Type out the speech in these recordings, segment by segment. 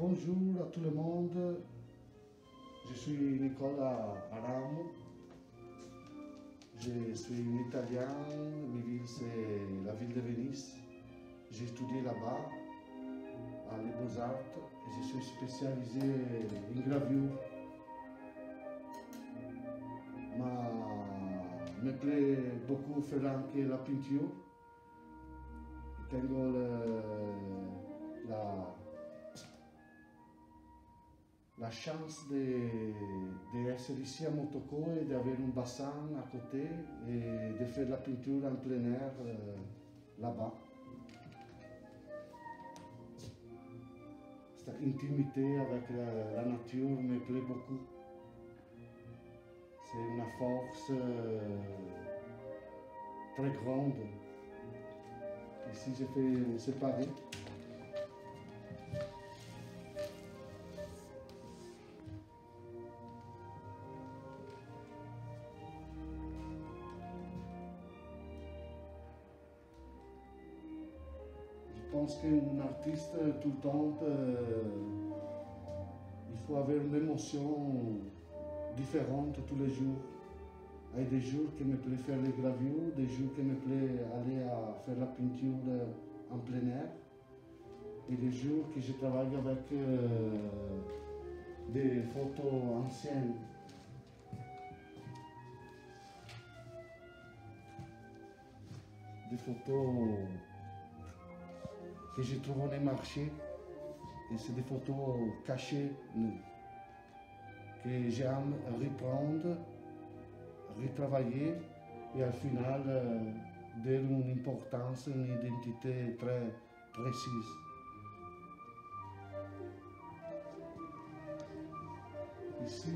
Bonjour à tout le monde, je suis Nicolas Aramo, je suis un Italien, ma ville c'est la ville de Venise. J'ai étudié là-bas, à les Beaux-Arts, et je suis spécialisé en gravure. Me plaît beaucoup faire anche la peinture. Tengo la chance d'être ici à Motoco et d'avoir un bassin à côté et de faire la peinture en plein air là-bas. Cette intimité avec la nature me plaît beaucoup. C'est une force très grande. Ici, j'ai fait séparer. Je pense qu'un artiste, tout le temps, il faut avoir une émotion différente tous les jours. Il y a des jours qui me plaît faire les gravures, des jours qui me plaît aller à faire la peinture en plein air, et des jours que je travaille avec des photos anciennes. Des photos que je trouve dans les marchés, et c'est des photos cachées que j'aime reprendre, retravailler et au final donner une importance, une identité très précise. Ici,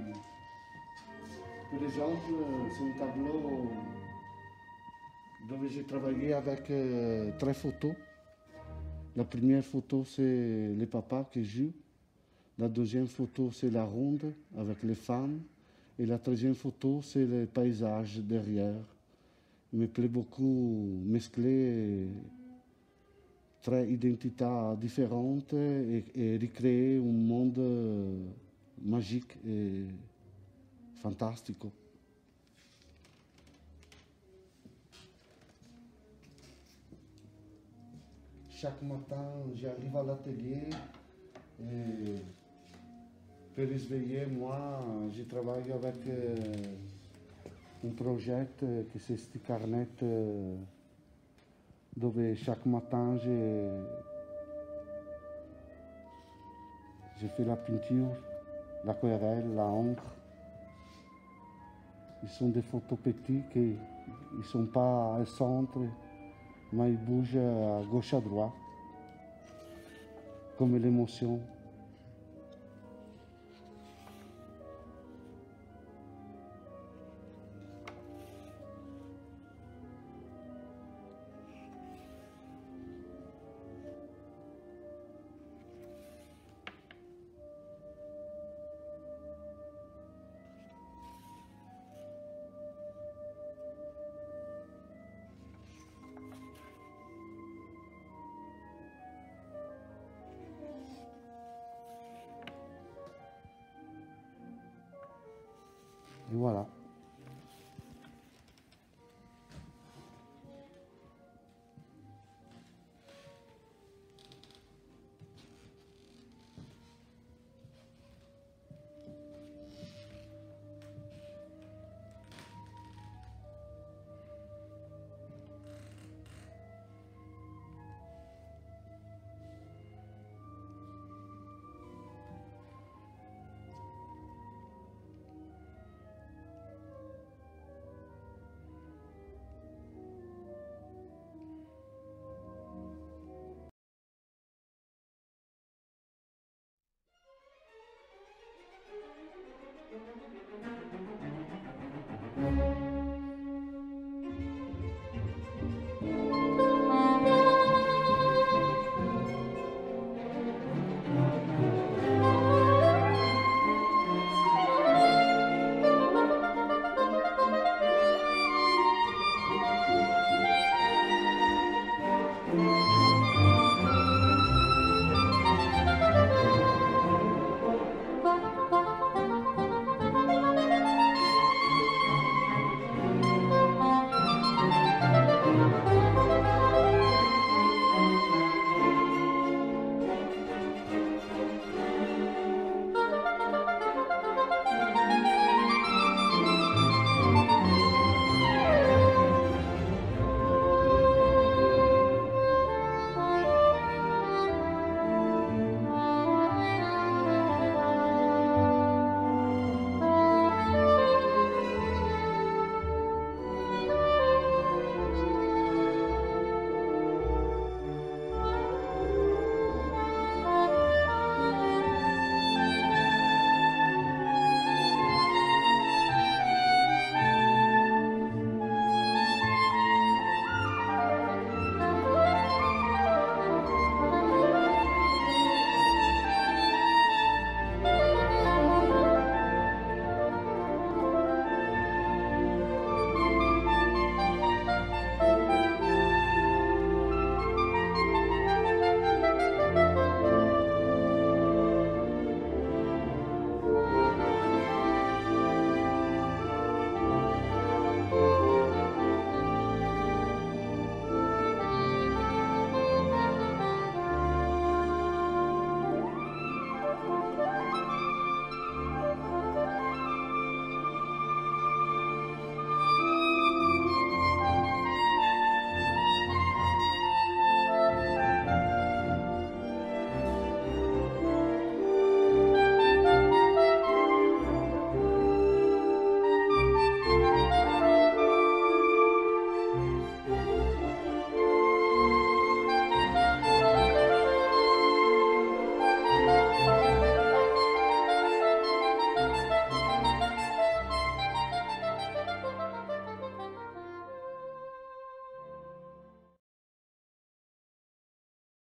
par exemple, c'est un tableau dont j'ai travaillé avec 3 photos. La première photo, c'est le papa qui joue. La deuxième photo, c'est la ronde avec les femmes. Et la troisième photo, c'est le paysage derrière. Il me plaît beaucoup mescler trois identités différentes et recréer un monde magique et fantastique. Chaque matin, j'arrive à l'atelier et pour se réveiller, moi, je travaille avec un projet qui c'est ce carnet dove chaque matin je fais la peinture, l'aquarelle, la encre. Ils sont des photos petites qui ne sont pas au centre, mais ils bougent à gauche à droite, comme l'émotion. Et voilà.